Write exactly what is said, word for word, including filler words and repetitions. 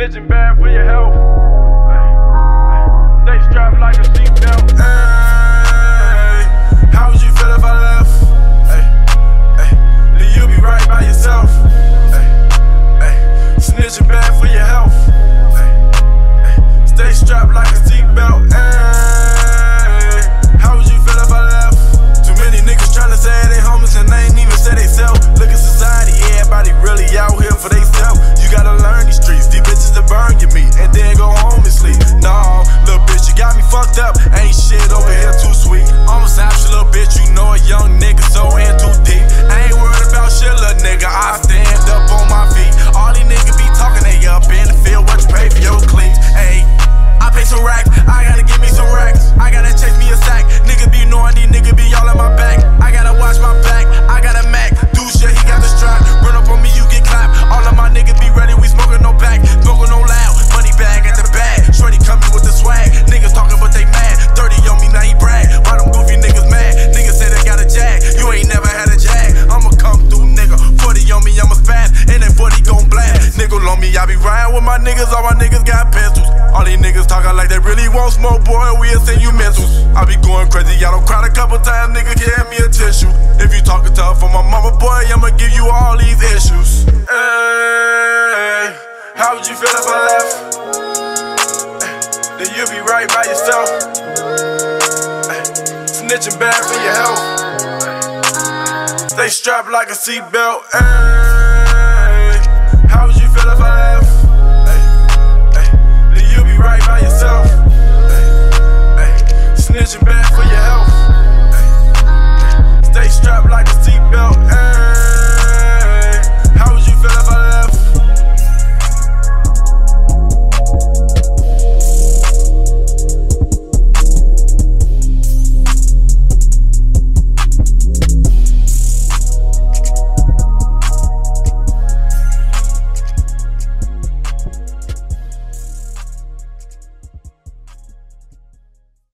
Snitching bad for your health. Stay strapped like a seatbelt. Hey, how would you feel if I left? Hey, hey, then you'll be right by yourself. Hey, hey, snitching bad for your health. Hey, hey, stay strapped like a seatbelt. Hey, how would you feel if I left? Too many niggas tryna say they homeless and they ain't even say they self. Look at society, everybody really out here for they self. You gotta learn these streets, these bitches to burn your meat and then go home and sleep. No, little bitch, you got me fucked up. Ain't shit over here too sweet. Almost option, little bitch, you know a young nigga so in too deep. I ain't worried about shit, little nigga. I stand up on my feet. All these niggas be talking, they up in the field. What you pay for your cleats? Hey, I pay some racks. I gotta give me some racks. I gotta chase me a sack. Niggas be knowing these niggas be all in my back. I gotta watch my back. I got a Mac. Do shit, he got the strap. Run up on me, you get clapped. All of my niggas be ready. We smoking no back, smoking no loud. Money bag at the bag. Shorty coming with the swag. Niggas talking but they mad. thirty on me, now he brag. Why them goofy niggas mad? Niggas say they got a jag. You ain't never had a jag. I'ma come through, nigga. forty on me, I'ma spaz. And that forty gon' blast. Nigga on me, I be riding with my niggas. All my niggas got pistols. All these niggas talking like they really want smoke, boy. We'll send you missiles. I be going crazy. I don't cry a couple times, nigga. Give me a tissue. If you talking tough for my mama, boy, I'ma give you all these issues. Hey, how would you feel if I left? Then you'll be right by yourself. Snitching bad for your health. Stay strapped like a seatbelt. Hey, how would you feel if I left? Then you'll be right by